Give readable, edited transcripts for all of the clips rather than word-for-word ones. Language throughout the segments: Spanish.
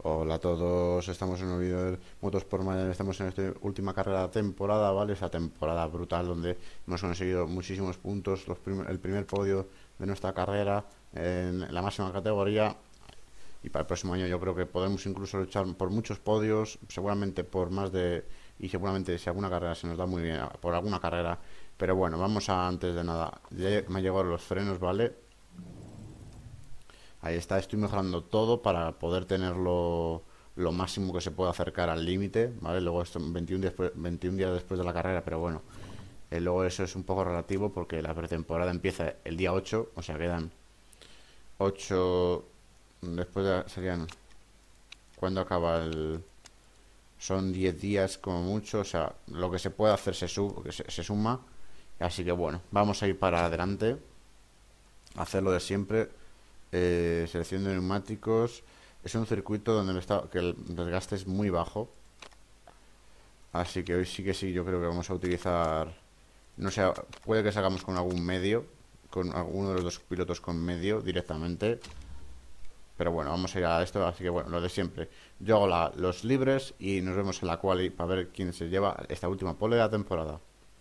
Hola a todos, estamos en un vídeo de Motos por Mañana, estamos en esta última carrera de temporada, ¿vale? Esa temporada brutal donde hemos conseguido muchísimos puntos, el primer podio de nuestra carrera en la máxima categoría, y para el próximo año yo creo que podemos incluso luchar por muchos podios, seguramente por más de... y seguramente si alguna carrera se nos da muy bien, por alguna carrera, pero bueno, vamos a antes de nada, ya me llegaron los frenos, ¿vale? Ahí está, estoy mejorando todo para poder tenerlo lo máximo que se pueda acercar al límite, ¿vale? Luego esto 21 días después de la carrera, pero bueno, luego eso es un poco relativo porque la pretemporada empieza el día 8, o sea, quedan 8 después serían cuando acaba el... Son 10 días como mucho, o sea, lo que se puede hacer se suma, así que bueno, vamos a ir para adelante, a hacer lo de siempre. Selección de neumáticos. Es un circuito donde que el desgaste es muy bajo. Así que hoy sí que sí, yo creo que vamos a utilizar... No sé, puede que salgamos con algún medio, con alguno de los dos pilotos con medio directamente. Pero bueno, vamos a ir a esto, así que bueno, lo de siempre. Yo hago los libres y nos vemos en la quali para ver quién se lleva esta última pole de la temporada.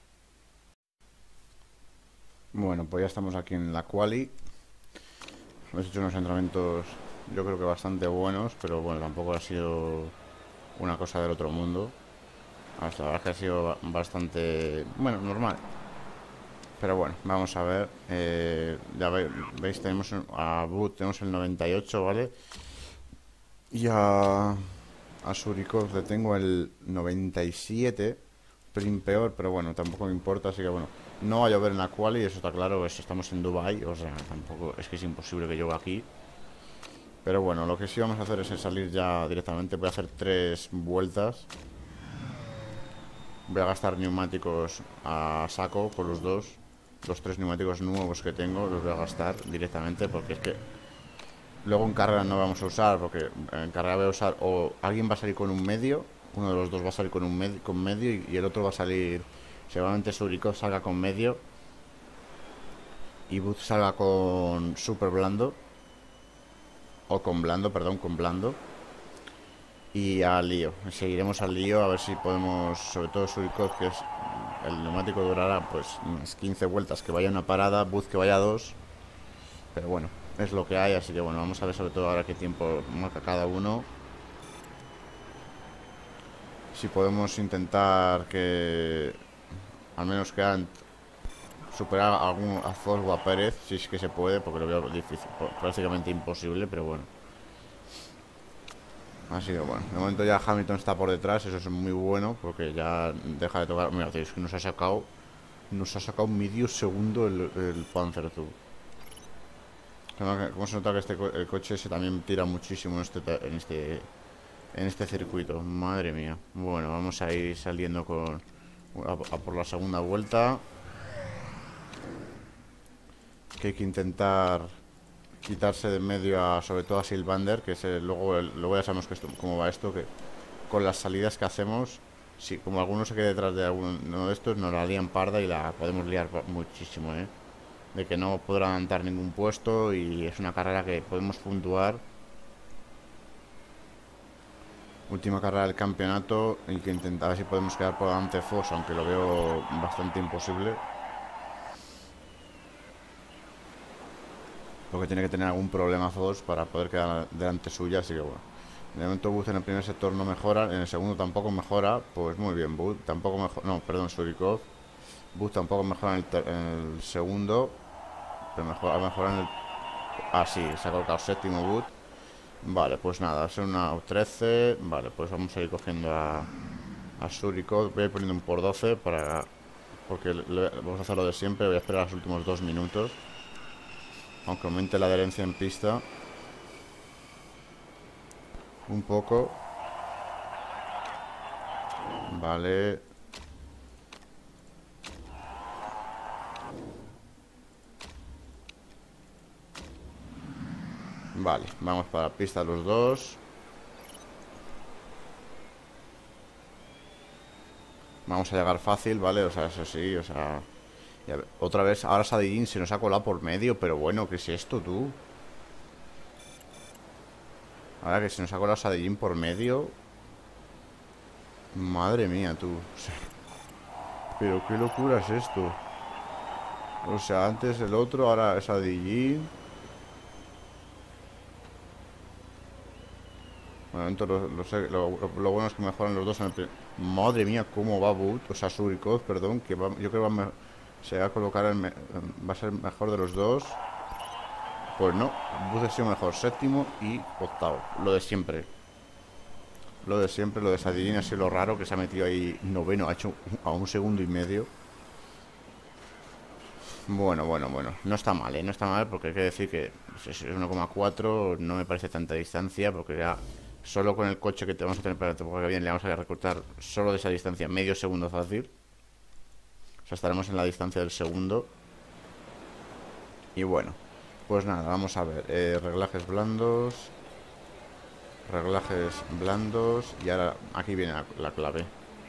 Bueno, pues ya estamos aquí en la quali. Hemos hecho unos entrenamientos yo creo que bastante buenos, pero bueno, tampoco ha sido una cosa del otro mundo. Hasta la verdad que ha sido bastante, bueno, normal. Pero bueno, vamos a ver. Ya veis, tenemos a Boot, tenemos el 98, ¿vale? Y a Surikov le tengo el 97, pelín peor, pero bueno, tampoco me importa, así que bueno. No va a llover en la quali, eso está claro, estamos en Dubai, o sea, tampoco es que es imposible que llueva aquí. Pero bueno, lo que sí vamos a hacer es salir ya directamente. Voy a hacer 3 vueltas. Voy a gastar neumáticos a saco por los dos. Los 3 neumáticos nuevos que tengo los voy a gastar directamente porque es que luego en carrera no vamos a usar, porque en carrera voy a usar o alguien va a salir con un medio, uno de los dos va a salir con un con medio y el otro va a salir, seguramente Surikov salga con medio y Booth salga con super blando. O con blando, perdón, con blando. Y al lío. Seguiremos al lío a ver si podemos, sobre todo Surikov, que es el neumático durará pues unas 15 vueltas, que vaya una parada, Booth que vaya dos. Pero bueno, es lo que hay, así que bueno, vamos a ver sobre todo ahora qué tiempo marca cada uno. Si podemos intentar que al menos quedan superar a Ford o a Pérez, si es que se puede, porque lo veo difícil, prácticamente imposible, pero bueno. Así que bueno, de momento ya Hamilton está por detrás, eso es muy bueno, porque ya deja de tocar. Mira, es que nos ha sacado medio segundo el Panzer, tú. Como se nota que el coche se también tira muchísimo en este circuito. Madre mía. Bueno, vamos a ir saliendo a por la segunda vuelta. Que hay que intentar quitarse de medio sobre todo a Sylvander, que luego ya sabemos cómo va esto, que con las salidas que hacemos, si como alguno se quede detrás de alguno de estos, nos la lían parda y la podemos liar muchísimo, de que no podrán dar ningún puesto y es una carrera que podemos puntuar. Última carrera del campeonato y que intentar ver si podemos quedar por delante de Fox, aunque lo veo bastante imposible. Porque tiene que tener algún problema Fox para poder quedar delante suya, así que bueno. De momento Booth en el primer sector no mejora, en el segundo tampoco mejora, pues muy bien, Booth tampoco mejora, no, perdón, Surikov. Booth tampoco mejora en el segundo, pero mejora en el... Ah, sí, se ha colocado séptimo Booth. Vale, pues nada, va a ser una 13. Vale, pues vamos a ir cogiendo a Surikov. Voy a ir poniendo un por 12 porque vamos a hacer lo de siempre. Voy a esperar los últimos 2 minutos, aunque aumente la adherencia en pista un poco. Vale. Vale, vamos para la pista los dos. Vamos a llegar fácil, ¿vale? O sea, eso sí, o sea... Otra vez, ahora Sadijin se nos ha colado por medio, pero bueno, ¿qué es esto, tú? Ahora que se nos ha colado Sadijin por medio. Madre mía, tú. O sea, pero qué locura es esto. O sea, antes el otro, ahora es Sadijin. Bueno, entonces lo bueno es que mejoran los dos en el. Madre mía, cómo va Boot. O sea, Surikov, perdón. Que va, yo creo que se va a colocar va a ser mejor de los dos. Pues no, Boot ha sido mejor. Séptimo y octavo. Lo de siempre. Lo de siempre, lo de Sadijin ha sido lo raro, que se ha metido ahí noveno, ha hecho a 1,5 segundos. Bueno, bueno, bueno. No está mal, ¿eh? No está mal, porque hay que decir que es 1,4, no me parece tanta distancia, porque ya solo con el coche que te vamos a tener para la temporada que viene le vamos a recortar solo de esa distancia medio segundo fácil. O sea, estaremos en la distancia del segundo. Y bueno, pues nada, vamos a ver. Reglajes blandos. Reglajes blandos. Y ahora aquí viene la clave.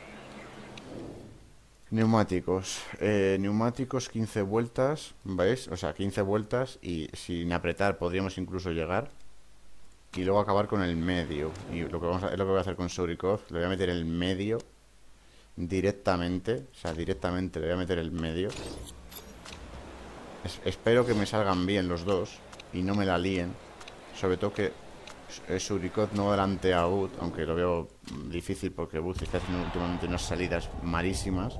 Neumáticos. Neumáticos 15 vueltas. ¿Veis? O sea, 15 vueltas. Y sin apretar podríamos incluso llegar. Y luego acabar con el medio. Y lo que es lo que voy a hacer con Surikov. Le voy a meter el medio directamente. O sea, directamente le voy a meter el medio. Espero que me salgan bien los dos y no me la líen. Sobre todo que Surikov no adelante a Boot, aunque lo veo difícil porque Boot está haciendo últimamente unas salidas malísimas.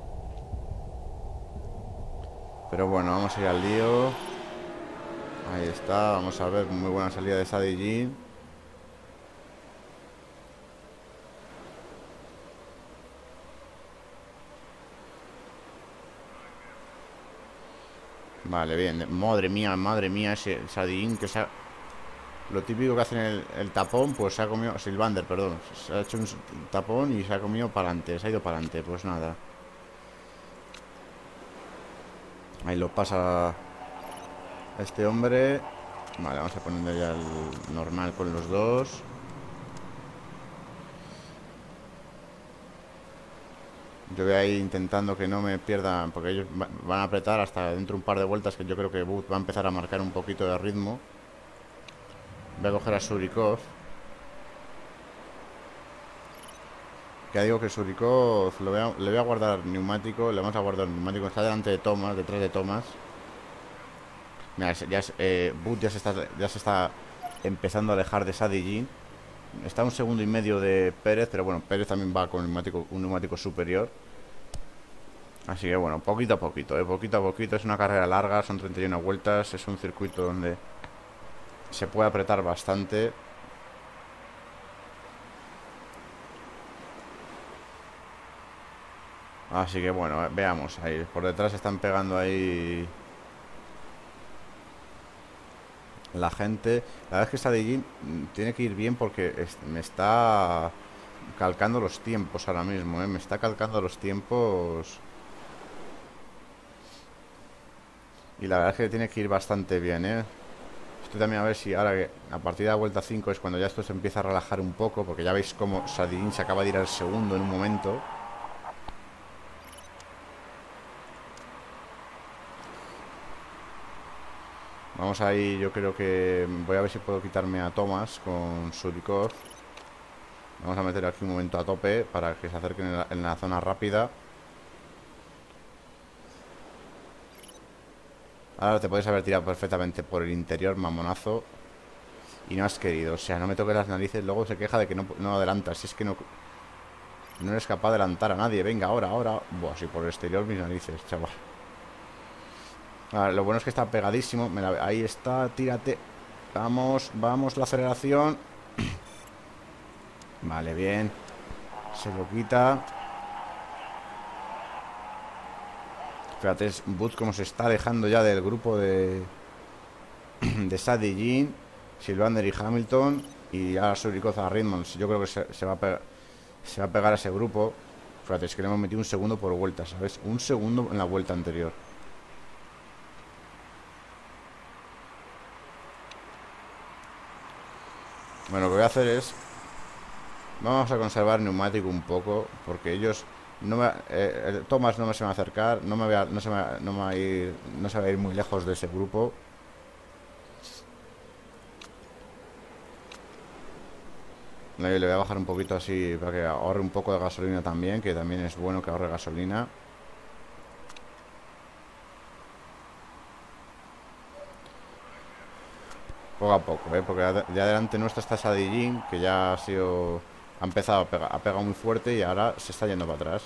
Pero bueno, vamos a ir al lío. Ahí está, vamos a ver. Muy buena salida de Sadijin. Vale, bien. Madre mía, ese Sadijin que se ha... Lo típico que hacen el tapón, pues se ha comido... Sylvander, perdón. Se ha hecho un tapón y se ha comido para adelante. Se ha ido para adelante, pues nada. Ahí lo pasa este hombre. Vale, vamos a poner ya el normal con los dos. Yo voy a ir intentando que no me pierdan, porque ellos van a apretar hasta dentro de un par de vueltas, que yo creo que Boot va a empezar a marcar un poquito de ritmo. Voy a coger a Surikov. Ya digo que Surikov le voy a guardar neumático. Le vamos a guardar neumático. Está delante de Thomas, detrás de Thomas. Mira, Boot ya se está empezando a alejar de Sadijin. Está 1,5 segundos de Pérez, pero bueno, Pérez también va con un neumático superior. Así que bueno, poquito a poquito, poquito a poquito. Es una carrera larga, son 31 vueltas. Es un circuito donde se puede apretar bastante. Así que bueno, veamos ahí. Por detrás están pegando ahí la gente. La verdad es que Sadijin tiene que ir bien porque me está calcando los tiempos ahora mismo, Me está calcando los tiempos. Y la verdad es que tiene que ir bastante bien, Estoy también a ver si ahora que a partir de la vuelta 5 es cuando ya esto se empieza a relajar un poco, porque ya veis cómo Sadijin se acaba de ir al segundo en un momento. Vamos ahí, yo creo que voy a ver si puedo quitarme a Thomas con Surikov. Vamos a meter aquí un momento a tope para que se acerquen en la zona rápida. Ahora te puedes haber tirado perfectamente por el interior, mamonazo. Y no has querido, o sea, no me toques las narices. Luego se queja de que no adelantas. Si es que no eres capaz de adelantar a nadie. Venga, ahora. Buah, si por el exterior mis narices, chaval. Ahora, lo bueno es que está pegadísimo. Ahí está, tírate. Vamos, la aceleración. Vale, bien. Se lo quita. Fíjate, es Boot como se está alejando ya del grupo de Sadijin, Sylvander y Hamilton. Y ahora Surikov a Ritmond. Yo creo que se va a pegar a ese grupo. Fíjate, es que le hemos metido 1 segundo por vuelta, ¿sabes? 1 segundo en la vuelta anterior. Bueno, lo que voy a hacer es... Vamos a conservar neumático un poco, porque ellos... Thomas no se me va a acercar, no se va a ir muy lejos de ese grupo. Le voy a bajar un poquito así para que ahorre un poco de gasolina también, que también es bueno que ahorre gasolina. Poco a poco, porque ya delante nuestra está Sadijin, que ya ha sido... Ha empezado a pegar muy fuerte y ahora se está yendo para atrás.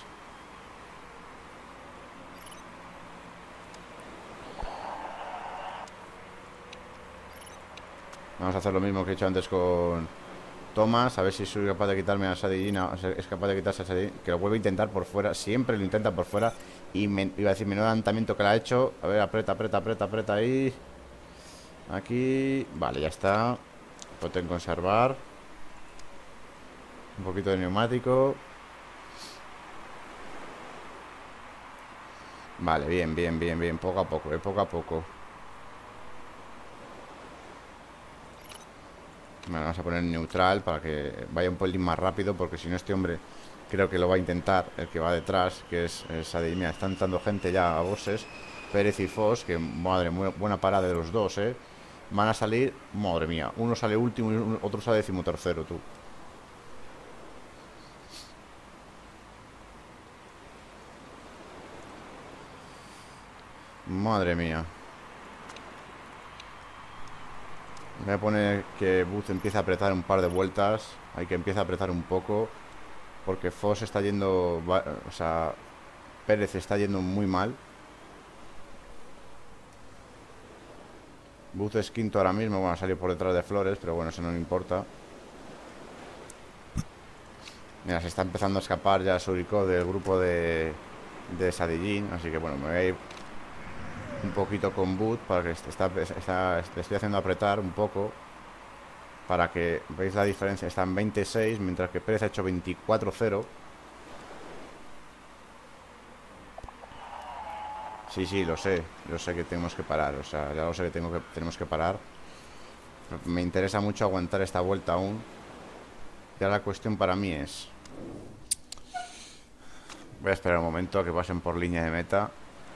Vamos a hacer lo mismo que he hecho antes con Thomas. A ver si soy capaz de quitarme a Sadijin. Es capaz de quitarse a Sadijin. Que lo vuelve a intentar por fuera. Siempre lo intenta por fuera. Y iba a decir, menudo adelantamiento que le ha hecho. A ver, aprieta, aprieta, aprieta, aprieta ahí. Aquí. Vale, ya está. Ponte en conservar. Un poquito de neumático. Vale, bien, bien, bien, bien. Poco a poco, poco a poco. Bueno, vamos a poner neutral para que vaya un pelín más rápido, porque si no este hombre creo que lo va a intentar, el que va detrás, que es Sadie. Mira, están dando gente ya a bosses, Pérez y Foss, que madre, muy buena parada de los dos, van a salir, madre mía, uno sale último y otro sale decimotercero, tú. Madre mía. Voy a poner que Booth empiece a apretar un par de vueltas. Hay que empiece a apretar un poco, porque Foss está yendo... O sea, Pérez está yendo muy mal. Booth es quinto ahora mismo. Bueno, a salir por detrás de Flores, pero bueno, eso no me importa. Mira, se está empezando a escapar ya Suriko del grupo de Sadijin. Así que bueno, me voy a ir un poquito con Booth para que le estoy haciendo apretar un poco, para que veáis la diferencia. Está en 26, mientras que Pérez ha hecho 24-0. Sí, sí, lo sé que tenemos que parar. O sea, ya lo sé que tenemos que parar. Me interesa mucho aguantar esta vuelta aún. Ya la cuestión para mí es... Voy a esperar un momento a que pasen por línea de meta,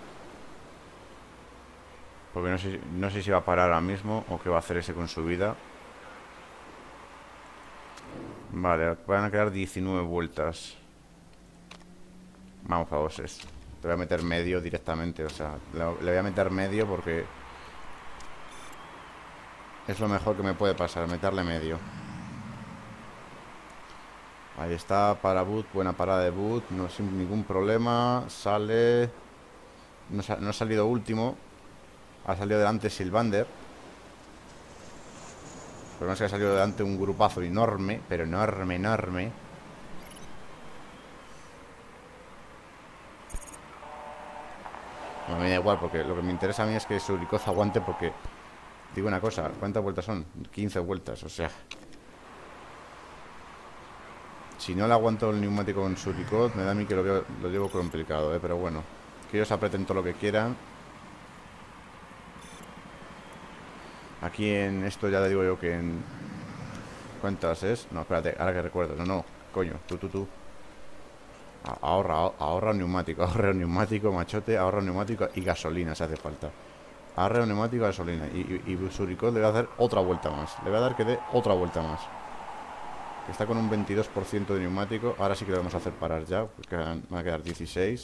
porque no sé si va a parar ahora mismo o qué va a hacer ese con su vida. Vale, van a quedar 19 vueltas. Vamos, favoses. Te voy a meter medio directamente. O sea, le voy a meter medio porque es lo mejor que me puede pasar, meterle medio. Ahí está, para Boot, buena parada de Boot, no sin ningún problema. Sale... No ha salido último. Ha salido delante Silvander. Pero no es que ha salido delante un grupazo enorme, pero enorme, enorme. Bueno, me da igual, porque lo que me interesa a mí es que Surikoz aguante, porque... Digo una cosa, ¿cuántas vueltas son? 15 vueltas, o sea... Si no le aguanto el neumático con Surikoz, me da a mí que lo llevo complicado, pero bueno. Que ellos aprieten todo lo que quieran. Aquí en esto ya le digo yo que en... ¿Cuántas es? No, espérate, ahora que recuerdo. No, coño, tú. Ahorra neumático, machote. Ahorra neumático y gasolina si hace falta. Ahorra neumático y gasolina. Y Surikoz le va a hacer otra vuelta más. Le va a dar que dé otra vuelta más. Está con un 22% de neumático. Ahora sí que lo vamos a hacer parar ya, porque van a quedar 16.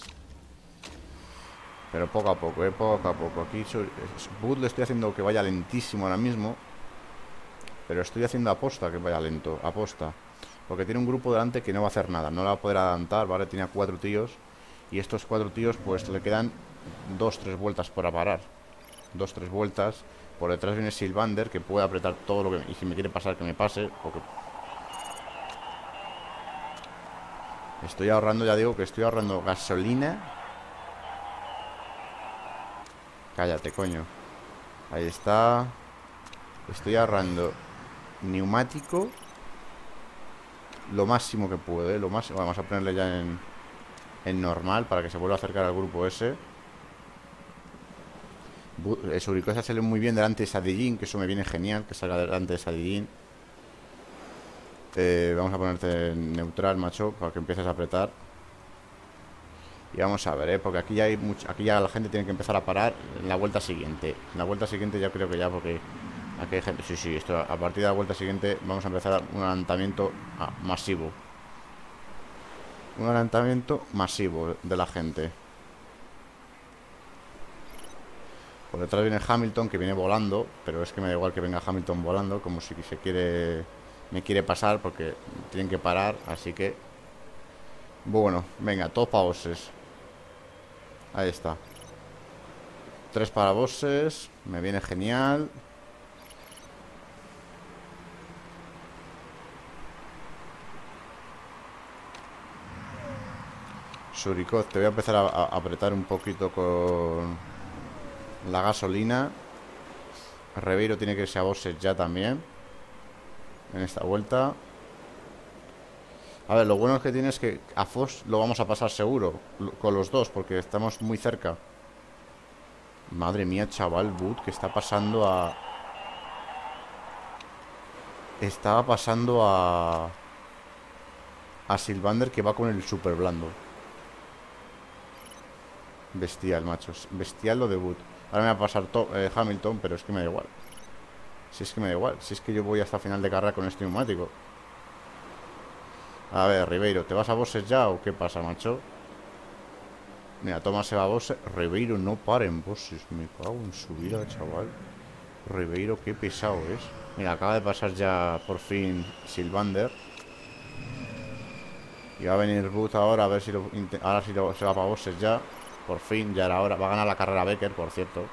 Pero poco a poco, poco a poco. Aquí Boot le estoy haciendo que vaya lentísimo ahora mismo, pero estoy haciendo aposta que vaya lento, aposta. Porque tiene un grupo delante que no va a hacer nada, no la va a poder adelantar, ¿vale? Tiene a 4 tíos. Y estos 4 tíos pues le quedan 2-3 vueltas para parar. 2-3 vueltas. Por detrás viene Silvander, que puede apretar todo lo que... Y si me quiere pasar, que me pase, porque... Estoy ahorrando, ya digo que estoy ahorrando gasolina. Cállate, coño. Ahí está. Estoy ahorrando neumático lo máximo que puedo, lo máximo. Vamos a ponerle ya en normal para que se vuelva a acercar al grupo ese. Surikoz sale muy bien delante de Sadijin, que eso me viene genial, que salga delante de Sadijin. Vamos a ponerte en neutral, macho, para que empieces a apretar. Y vamos a ver, porque aquí ya hay aquí ya la gente tiene que empezar a parar en la vuelta siguiente. En la vuelta siguiente ya creo que ya, porque Aquí hay gente. Sí, sí, esto a partir de la vuelta siguiente vamos a empezar un adelantamiento masivo. Un adelantamiento masivo de la gente. Por detrás viene Hamilton, que viene volando. Pero es que me da igual que venga Hamilton volando. Como si se quiere... Me quiere pasar porque tienen que parar. Así que... Bueno, venga, todos para bosses. Ahí está. 3 para bosses. Me viene genial. Surikov, te voy a empezar a apretar un poquito con la gasolina. Ribeiro tiene que irse a bosses ya también en esta vuelta. A ver, lo bueno que tiene es que a Foss lo vamos a pasar seguro con los dos, porque estamos muy cerca. Madre mía, chaval, Wood, que está pasando a... Estaba pasando a Sylvander, que va con el super blando. Bestial, machos. Bestial lo de Wood. Ahora me va a pasar Hamilton, pero es que me da igual. Si es que me da igual. Si es que yo voy hasta final de carrera con este neumático. A ver, Ribeiro, ¿te vas a bosses ya o qué pasa, macho? Mira, Thomas se va a bosses. Ribeiro no para en bosses. Me cago en su vida, chaval. Ribeiro, qué pesado es. Mira, acaba de pasar ya por fin Sylvander. Y va a venir Wood ahora a ver si ahora sí se va para bosses ya. Por fin, ya era hora. Va a ganar la carrera Becker, por cierto.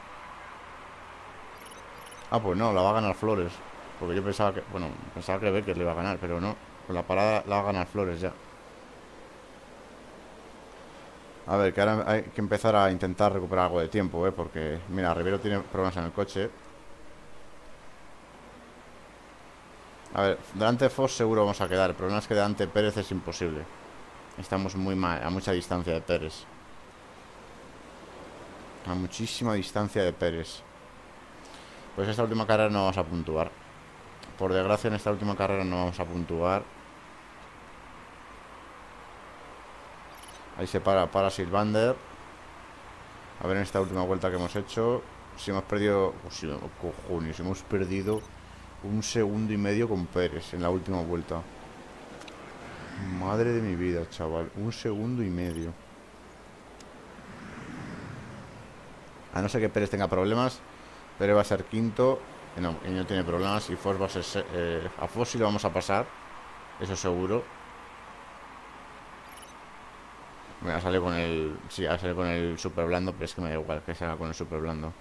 Ah, pues no, la va a ganar Flores. Porque yo pensaba que... Bueno, pensaba que Becker le iba a ganar, pero no. Con la parada la va a ganar Flores ya. A ver, que ahora hay que empezar a intentar recuperar algo de tiempo, porque, mira, Rivero tiene problemas en el coche. A ver, delante de Foss seguro vamos a quedar. El problema es que delante de Pérez es imposible. Estamos muy mal, a mucha distancia de Pérez. A muchísima distancia de Pérez. Pues esta última carrera no vamos a puntuar. Por desgracia, en esta última carrera no vamos a puntuar. Ahí se para Sylvander. A ver en esta última vuelta que hemos hecho. Si hemos perdido... Oh, si, cojones, hemos perdido 1,5 segundos con Pérez en la última vuelta. Madre de mi vida, chaval. 1,5 segundos. A no ser que Pérez tenga problemas. Pérez va a ser quinto. No, y no tiene problemas. Y Foss va a ser... a Foss sí lo vamos a pasar. Eso seguro. Me va a salir con el... Sí, va a salir con el super blando. Pero es que me da igual que salga con el super blando.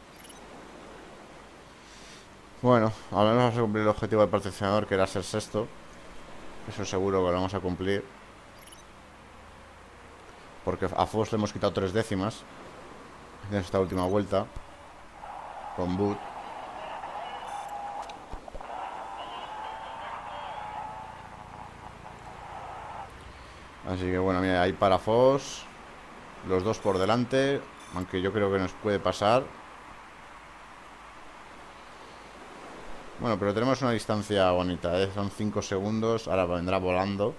Bueno, al menos vamos a cumplir el objetivo del patrocinador, que era ser sexto. Eso seguro que lo vamos a cumplir. Porque a Foss le hemos quitado 3 décimas en esta última vuelta con Wood. Así que bueno, mira, ahí para Foss. Los dos por delante. Aunque yo creo que nos puede pasar. Bueno, pero tenemos una distancia bonita, ¿eh? Son 5 segundos. Ahora vendrá volando.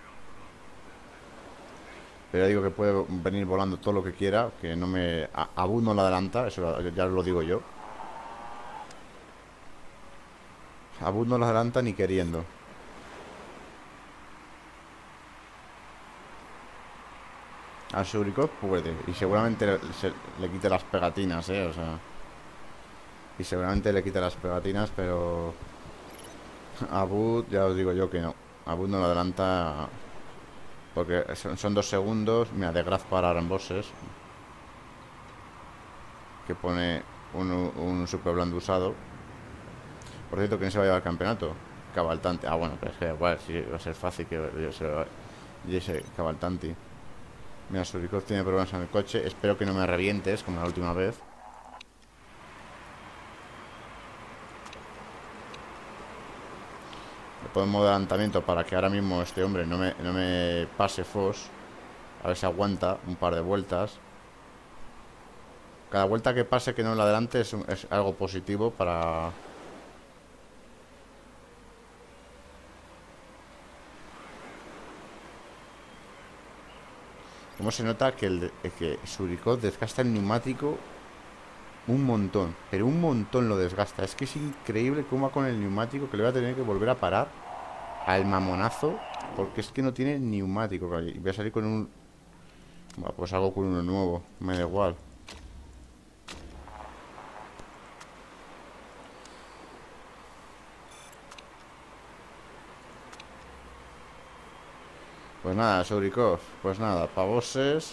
Pero digo que puede venir volando todo lo que quiera. Que no me... A Wood no lo adelanta. Eso ya lo digo yo. A Wood no lo adelanta ni queriendo. A Surikov puede. Y seguramente le quite las pegatinas, o sea... Y seguramente le quite las pegatinas, pero... A Wood ya os digo yo que no. A Wood no lo adelanta... Porque son 2 segundos. Mira, de Graf para Bosses, que pone un super blando usado. Por cierto, ¿quién se va a llevar el campeonato? Cavaltanti. Ah, bueno, pero es que igual, sí, va a ser fácil que yo se lo lleve Cavaltanti. Mira, Surikov tiene problemas en el coche. Espero que no me revientes como la última vez. Le pongo adelantamiento para que ahora mismo este hombre no me pase Foss. A ver si aguanta un par de vueltas. Cada vuelta que pase que no le adelante es algo positivo para... ¿Cómo se nota que Surikov desgasta el neumático Un montón, pero un montón lo desgasta. Es que es increíble cómo va con el neumático, que le voy a tener que volver a parar al mamonazo, porque es que no tiene neumático. Y voy a salir con un... Bueno, pues hago con uno nuevo, me da igual. Pues nada, Surikov, pues nada, pavoses.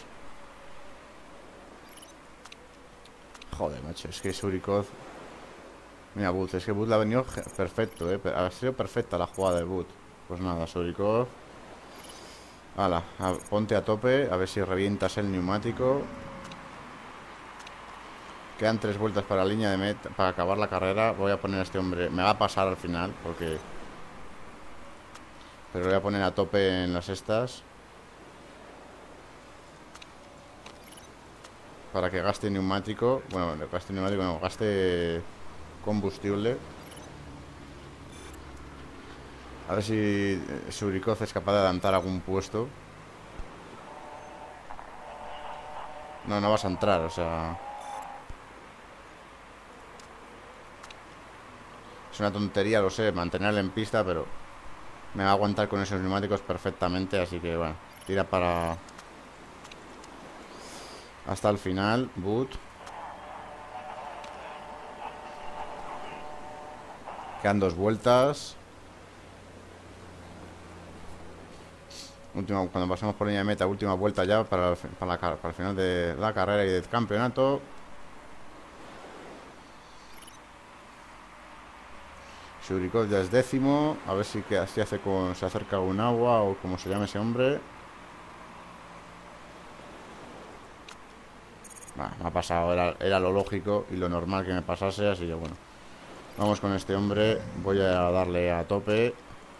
Joder, macho, es que Surikov... Mira, Boot, es que Boot le ha venido perfecto, ha sido perfecta la jugada de Boot. Pues nada, Surikov. Hala, ponte a tope, a ver si revientas el neumático. Quedan 3 vueltas para la línea de meta, para acabar la carrera. Voy a poner a este hombre, me va a pasar al final, porque... Pero lo voy a poner a tope en las estas, para que gaste neumático. Bueno, gaste neumático, no, gaste combustible. A ver si Surikov es capaz de adelantar algún puesto. No, no vas a entrar, o sea... Es una tontería, lo sé, mantenerle en pista, pero... Me va a aguantar con esos neumáticos perfectamente, así que bueno, tira para... Hasta el final, Boot. Quedan 2 vueltas. Cuando pasemos por línea de meta, última vuelta ya para el final de la carrera y del campeonato. Shurikov ya es 10º. A ver si así hace se acerca un agua o como se llame ese hombre. Me ha pasado, era lo lógico y lo normal que me pasase, así que bueno. Vamos con este hombre. Voy a darle a tope.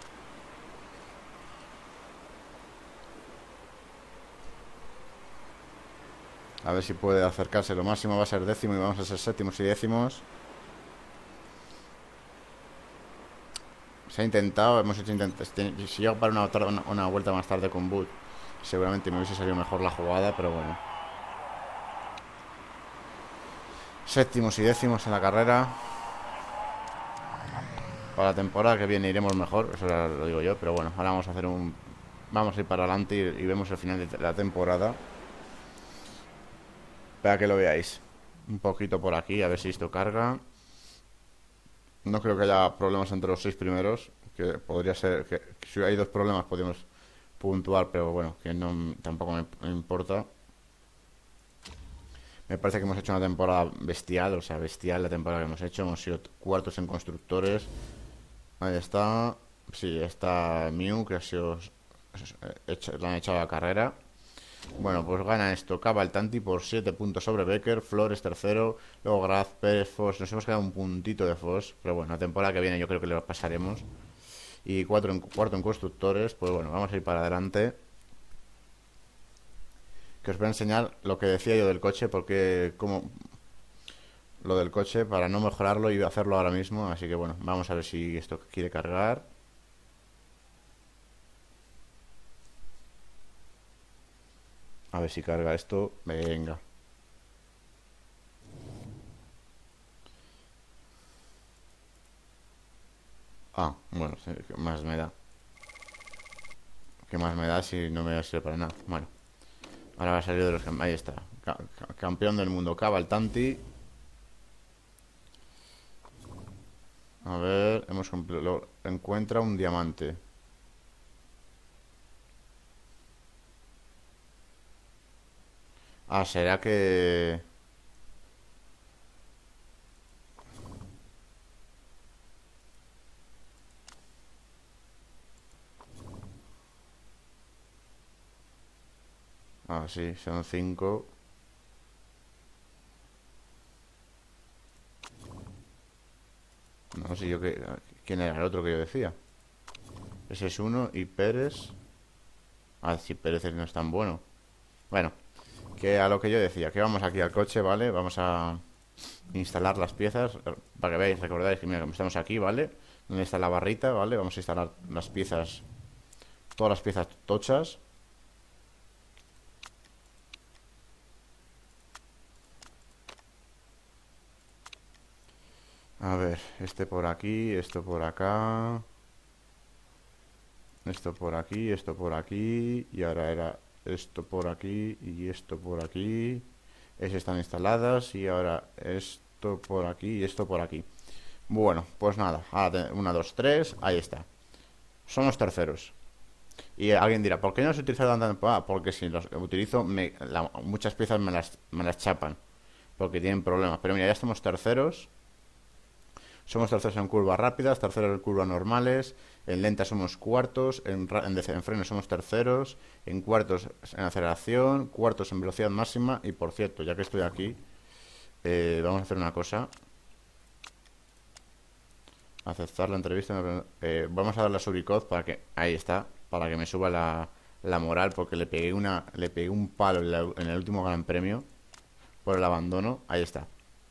A ver si puede acercarse lo máximo. Va a ser 10º y vamos a ser 7º y 10º. Se ha intentado, hemos hecho intentos. Si llego para una vuelta más tarde con Boot, seguramente me hubiese salido mejor la jugada, pero bueno. 7º y 10º en la carrera. Para la temporada que viene iremos mejor, eso lo digo yo, pero bueno, ahora vamos a hacer un... Vamos a ir para adelante y vemos el final de la temporada. Para que lo veáis. Un poquito por aquí, a ver si esto carga. No creo que haya problemas entre los 6 primeros. Que podría ser que si hay 2 problemas podemos puntuar, pero bueno, que no tampoco me importa. Me parece que hemos hecho una temporada bestial, o sea, bestial la temporada que hemos hecho. Hemos sido cuartos en constructores. Ahí está. Sí, está Mew, que ha sido... Le han echado la carrera. Bueno, pues gana esto Cavaltanti por 7 puntos sobre Becker. Flores tercero. Luego Graz, Pérez, Foss. Nos hemos quedado un puntito de Foss. Pero bueno, la temporada que viene yo creo que le pasaremos. Y cuarto en constructores. Pues bueno, vamos a ir para adelante. Que os voy a enseñar lo que decía yo del coche. Porque como... Lo del coche para no mejorarlo y hacerlo ahora mismo. Así que bueno, vamos a ver si esto quiere cargar. A ver si carga esto. Venga. Ah, bueno, ¿qué más me da? ¿Qué más me da si no me sirve para nada? Bueno, ahora va a salir de los... Ahí está. Campeón del mundo Cavaltanti. A ver, hemos cumplido. Encuentra un diamante. Ah, será que... Ah, sí, son 5. No sé yo qué... ¿Quién era el otro que yo decía? Ese es uno y Pérez... Ah, si Pérez no es tan bueno. Bueno, que a lo que yo decía, que vamos aquí al coche, ¿vale? Vamos a instalar las piezas. Para que veáis, recordáis que mira, como estamos aquí, ¿vale? Donde está la barrita, ¿vale? Vamos a instalar las piezas... Todas las piezas tochas. A ver, este por aquí, esto por acá, esto por aquí, esto por aquí, y ahora era esto por aquí y esto por aquí. Esas están instaladas y ahora esto por aquí y esto por aquí. Bueno, pues nada, ahora 1, 2, 3, ahí está. Somos terceros. Y alguien dirá, ¿por qué no se utiliza tanta temporada? Porque si los utilizo, muchas piezas me las chapan. Porque tienen problemas. Pero mira, ya estamos terceros. Somos terceros en curvas rápidas, terceros en curvas normales. En lentas somos cuartos. En frenos somos terceros. En cuartos en aceleración. Cuartos en velocidad máxima. Y por cierto, ya que estoy aquí, vamos a hacer una cosa. Aceptar la entrevista. Vamos a darle a Suricod para que... Ahí está. Para que me suba la moral. Porque le pegué un palo en el último Gran Premio. Por el abandono. Ahí está.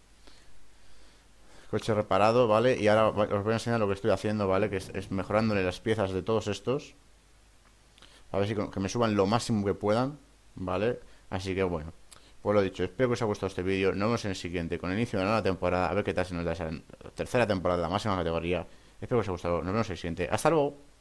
Coche reparado, ¿vale? Y ahora os voy a enseñar lo que estoy haciendo, ¿vale? Que es mejorándole las piezas de todos estos. A ver si que me suban lo máximo que puedan, ¿vale? Así que bueno. Pues lo dicho, espero que os haya gustado este vídeo. Nos vemos en el siguiente, con el inicio de la nueva temporada. A ver qué tal se nos da esa tercera temporada de la máxima categoría. Espero que os haya gustado. Nos vemos en el siguiente. Hasta luego.